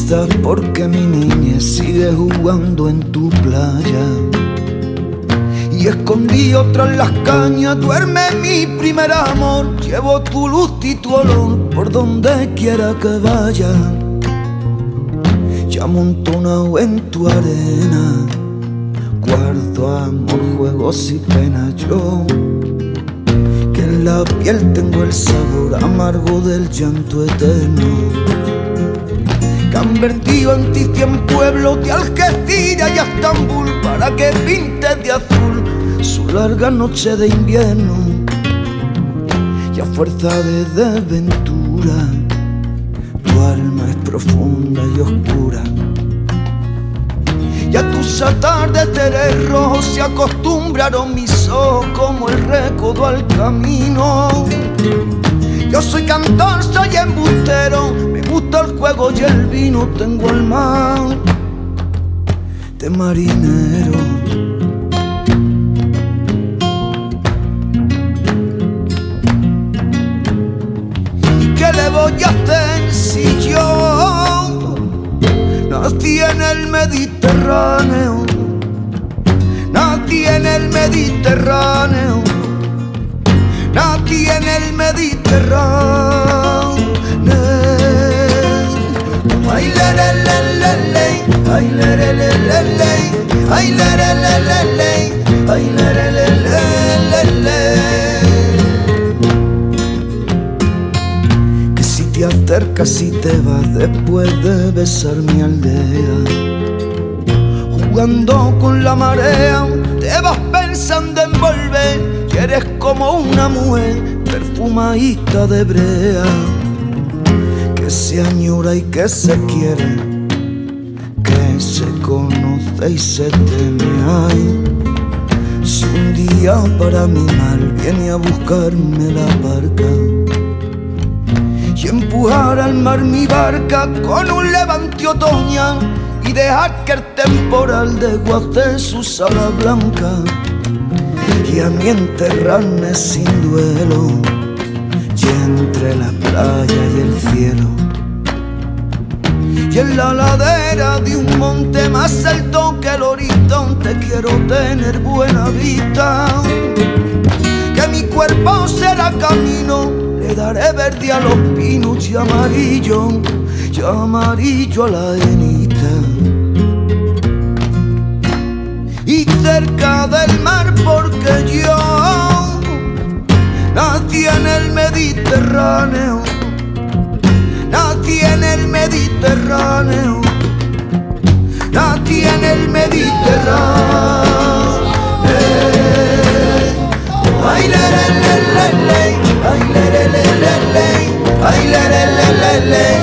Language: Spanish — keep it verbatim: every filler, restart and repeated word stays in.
quizás porque mi niña sigue jugando en tu playa. Y escondido tras las cañas duerme mi primer amor. Llevo tu luz y tu olor por donde quiera que vaya. Ya amontonado en tu arena guardo amor, juegos y penas. Yo que en la piel tengo el sabor amargo del llanto eterno, que han vertido en ti cien pueblos de Algeciras y a Estambul para que pintes de azul su larga noche de invierno. Y a fuerza de desventura tu alma es profunda y oscura, y a tus atardeceres rojos se acostumbraron mis ojos como el recodo al camino. Yo soy cantor, soy embustero, me gusta el juego y el vino, tengo el mar de marinero. ¿Y qué le voy a hacer si yo nací en el Mediterráneo? Nací en el Mediterráneo, nací en el Mediterráneo. Ay, le, le, le, le, le. Ay, le, le, le, le, le. Ay, le, le, le, le, le. Ay, le, le, le, le, le. Que si te acercas y te vas después de besar mi aldea, jugando con la marea te vas pensando en volver, y eres como una mujer perfumadita de brea, que se añora y que se quiere, que se conoce y se teme. Ay, si un día para mi mal viene a buscarme la barca y empujar al mar mi barca con un levante otoñal, y dejar que el temporal desguace su sala blanca, y a mí enterrarme sin duelo, y entre la playa y el cielo, y en la ladera de un monte más alto que el horizonte quiero tener buena vista, que mi cuerpo será camino, le daré verde a los pinos y amarillo, y amarillo a la arenita. Y cerca del mar porque yo nací en el Mediterráneo, nací en el Mediterráneo, nací en el Mediterráneo. Ay, le, le, le, le, le. Ay, le, le, le, le, le. Ay, le, le, le, le, le.